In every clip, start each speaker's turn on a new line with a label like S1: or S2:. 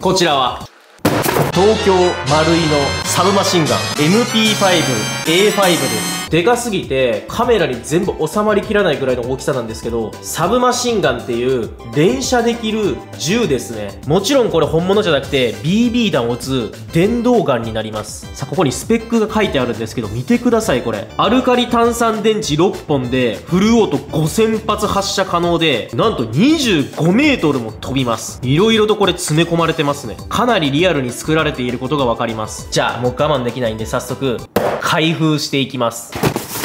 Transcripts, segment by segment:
S1: こちらは東京マルイのサブマシンガン MP5A5 です。でかすぎてカメラに全部収まりきらないぐらいの大きさなんですけど、サブマシンガンっていう連射できる銃ですね。もちろんこれ本物じゃなくて BB 弾を撃つ電動ガンになります。さあここにスペックが書いてあるんですけど、見てくださいこれ。アルカリ炭酸電池6本でフルオート5000発発射可能で、なんと25メートルも飛びます。いろいろとこれ詰め込まれてますね。かなりリアルに作られていることがわかります。じゃあもう我慢できないんで早速開封していきます。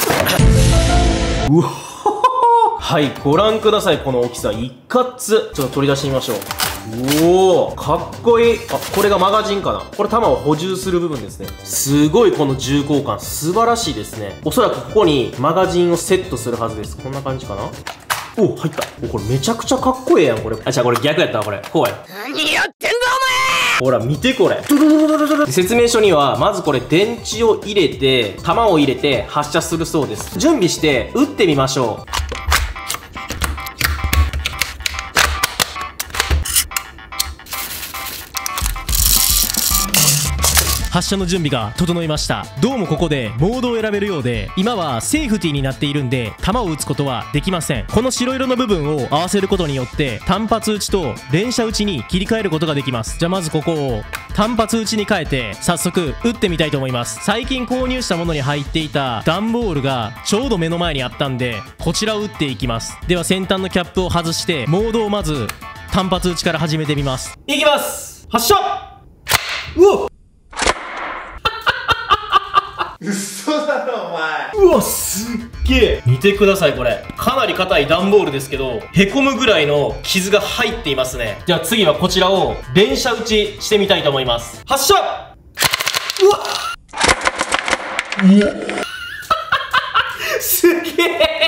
S1: うわはい、ご覧ください。この大きさ一括。ちょっと取り出してみましょう。おお、かっこいい。あ、これがマガジンかな。これ弾を補充する部分ですね。すごいこの重厚感素晴らしいですね。おそらくここにマガジンをセットするはずです。こんな感じかな。お、入った。お、これめちゃくちゃかっこええやんこれ。あ、じゃあこれ逆やったわこれ。こうや。
S2: 何やってんだお
S1: ほら見てこれ。説明書にはまずこれ電池を入れて弾を入れて発射するそうです。準備して撃ってみましょう。
S3: 発射の準備が整いました。どうもここでモードを選べるようで、今はセーフティーになっているんで弾を撃つことはできません。この白色の部分を合わせることによって単発撃ちと連射撃ちに切り替えることができます。じゃあまずここを単発撃ちに変えて早速撃ってみたいと思います。最近購入したものに入っていた段ボールがちょうど目の前にあったんで、こちらを撃っていきます。では先端のキャップを外してモードをまず単発撃ちから始めてみます。
S1: いきます。発射。うわ、嘘だろお前。うわ、すっげえ。見てくださいこれ。かなり硬い段ボールですけど、へこむぐらいの傷が入っていますね。じゃあ次はこちらを連射撃ちしてみたいと思います。発射。うわすげ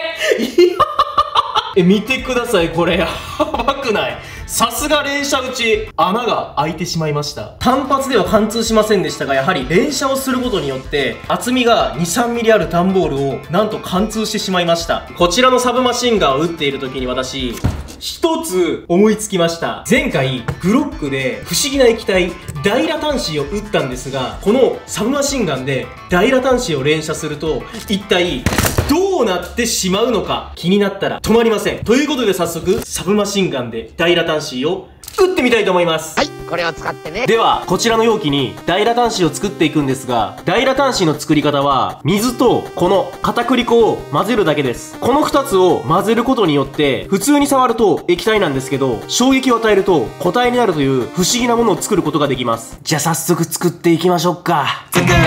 S1: え。見てくださいこれ。やばくない？さすが連射撃ち、穴が開いてしまいました。単発では貫通しませんでしたが、やはり連射をすることによって厚みが 2,3 ミリある段ボールをなんと貫通してしまいました。こちらのサブマシンガンを撃っている時に私一つ思いつきました。前回グロックで不思議な液体ダイラタンシーを撃ったんですが、このサブマシンガンでダイラタンシーを連射すると一体どうなってしまうのか気になったら止まりません。ということで早速サブマシンガンでダイラタンシーを撃ってみたいと思います。
S2: はい、これを使ってね。
S1: ではこちらの容器にダイラタンシーを作っていくんですが、ダイラタンシーの作り方は水とこの片栗粉を混ぜるだけです。この2つを混ぜることによって普通に触ると液体なんですけど、衝撃を与えると固体になるという不思議なものを作ることができます。じゃあ早速作っていきましょうか。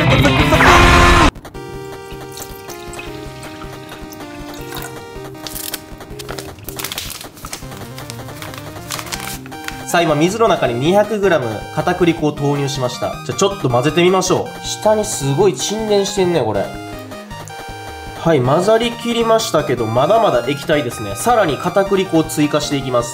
S1: さあ今水の中に 200g 片栗粉を投入しました。じゃあちょっと混ぜてみましょう。下にすごい沈殿してんねこれ。はい、混ざりきりましたけどまだまだ液体ですね。さらに片栗粉を追加していきます。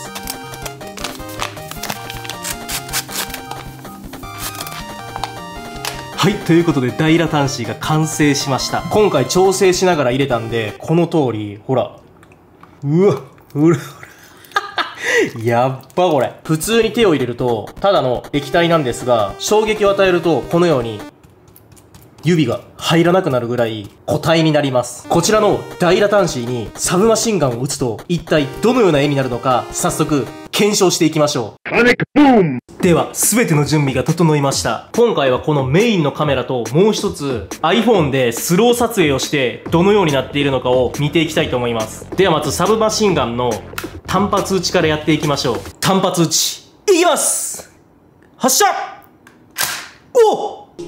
S1: はい、ということでダイラタンシーが完成しました。今回調整しながら入れたんでこの通り、ほら、うわ、うらやっばこれ。普通に手を入れるとただの液体なんですが、衝撃を与えるとこのように指が入らなくなるぐらい固体になります。こちらのダイラタンシーにサブマシンガンを撃つと一体どのような絵になるのか早速検証していきましょう。では全ての準備が整いました。今回はこのメインのカメラともう一つ iPhone でスロー撮影をしてどのようになっているのかを見ていきたいと思います。ではまずサブマシンガンの単発撃ちからやっていきましょう。単発撃ちいきます。発射。おっ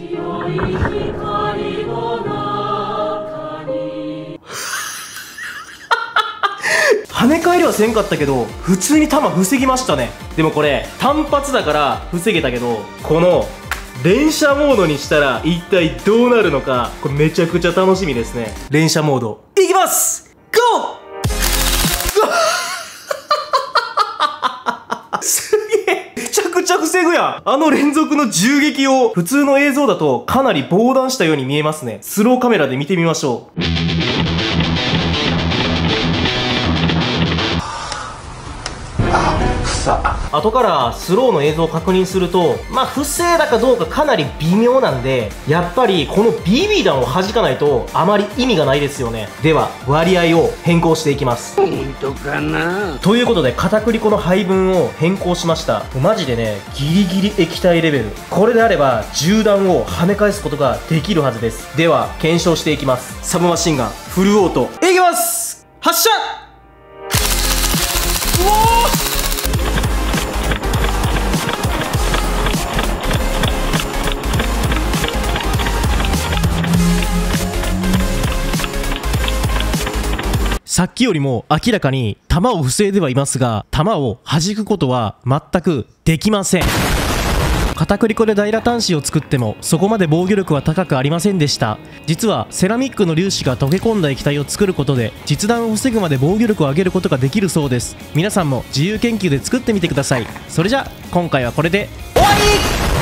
S1: 跳ね返りはせんかったけど普通に弾防ぎましたね。でもこれ単発だから防げたけど、この連射モードにしたら一体どうなるのか、これめちゃくちゃ楽しみですね。連射モードいきます。ゴー。すげえ、めちゃくちゃ防ぐやん。あの連続の銃撃を普通の映像だとかなり防弾したように見えますね。スローカメラで見てみましょう。 さ。後からスローの映像を確認すると、まあ不正だかどうかかなり微妙なんで、やっぱりこの BB 弾を弾かないとあまり意味がないですよね。では割合を変更していきます。
S2: 本当かな。
S1: ということで片栗粉の配分を変更しました。マジでね、ギリギリ液体レベル。これであれば銃弾を跳ね返すことができるはずです。では検証していきます。サブマシンガンフルオートいきます。発射。うおー、
S3: さっきよりも明らかに弾を防いではいますが、弾を弾くことは全くできません。片栗粉で大ラタン紙を作ってもそこまで防御力は高くありませんでした。実はセラミックの粒子が溶け込んだ液体を作ることで実弾を防ぐまで防御力を上げることができるそうです。皆さんも自由研究で作ってみてください。それじゃあ今回はこれで終わり。